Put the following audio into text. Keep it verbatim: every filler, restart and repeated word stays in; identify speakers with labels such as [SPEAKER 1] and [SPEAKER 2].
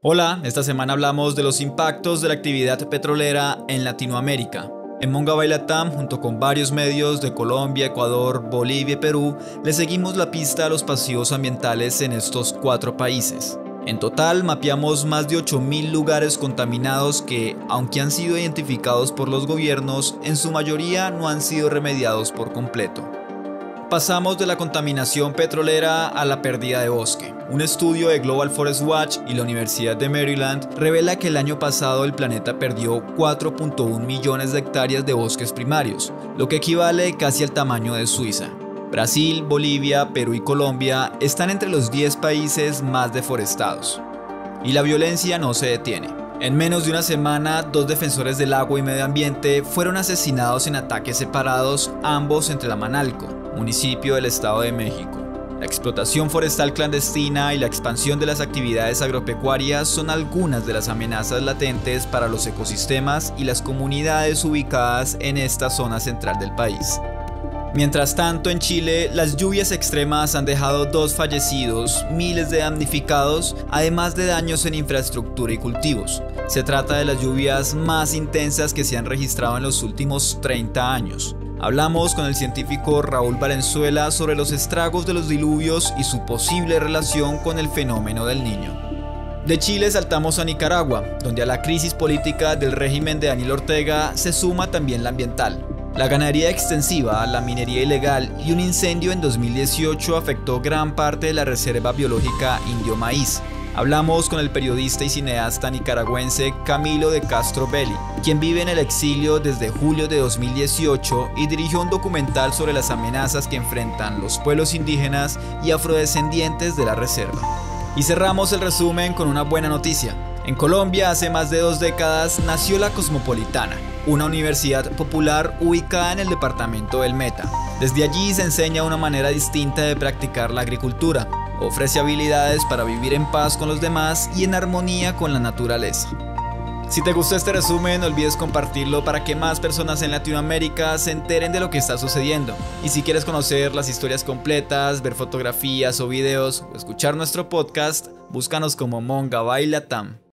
[SPEAKER 1] Hola, esta semana hablamos de los impactos de la actividad petrolera en Latinoamérica. En Mongabay Latam, junto con varios medios de Colombia, Ecuador, Bolivia y Perú, le seguimos la pista a los pasivos ambientales en estos cuatro países. En total, mapeamos más de ocho mil lugares contaminados que, aunque han sido identificados por los gobiernos, en su mayoría no han sido remediados por completo. Pasamos de la contaminación petrolera a la pérdida de bosque. Un estudio de Global Forest Watch y la Universidad de Maryland revela que el año pasado el planeta perdió cuatro punto uno millones de hectáreas de bosques primarios, lo que equivale casi al tamaño de Suiza. Brasil, Bolivia, Perú y Colombia están entre los diez países más deforestados. Y la violencia no se detiene. En menos de una semana, dos defensores del agua y medio ambiente fueron asesinados en ataques separados, ambos en Tlamanalco, municipio del Estado de México. La explotación forestal clandestina y la expansión de las actividades agropecuarias son algunas de las amenazas latentes para los ecosistemas y las comunidades ubicadas en esta zona central del país. Mientras tanto, en Chile, las lluvias extremas han dejado dos fallecidos, miles de damnificados, además de daños en infraestructura y cultivos. Se trata de las lluvias más intensas que se han registrado en los últimos treinta años. Hablamos con el científico Raúl Valenzuela sobre los estragos de los diluvios y su posible relación con el fenómeno del Niño. De Chile saltamos a Nicaragua, donde a la crisis política del régimen de Daniel Ortega se suma también la ambiental. La ganadería extensiva, la minería ilegal y un incendio en dos mil dieciocho afectó gran parte de la reserva biológica Indio Maíz. Hablamos con el periodista y cineasta nicaragüense Camilo de Castro Belli, quien vive en el exilio desde julio de dos mil dieciocho y dirigió un documental sobre las amenazas que enfrentan los pueblos indígenas y afrodescendientes de la reserva. Y cerramos el resumen con una buena noticia. En Colombia, hace más de dos décadas, nació la Cosmopolitana, una universidad popular ubicada en el departamento del Meta. Desde allí se enseña una manera distinta de practicar la agricultura, ofrece habilidades para vivir en paz con los demás y en armonía con la naturaleza. Si te gustó este resumen, no olvides compartirlo para que más personas en Latinoamérica se enteren de lo que está sucediendo. Y si quieres conocer las historias completas, ver fotografías o videos o escuchar nuestro podcast, búscanos como Mongabay Latam.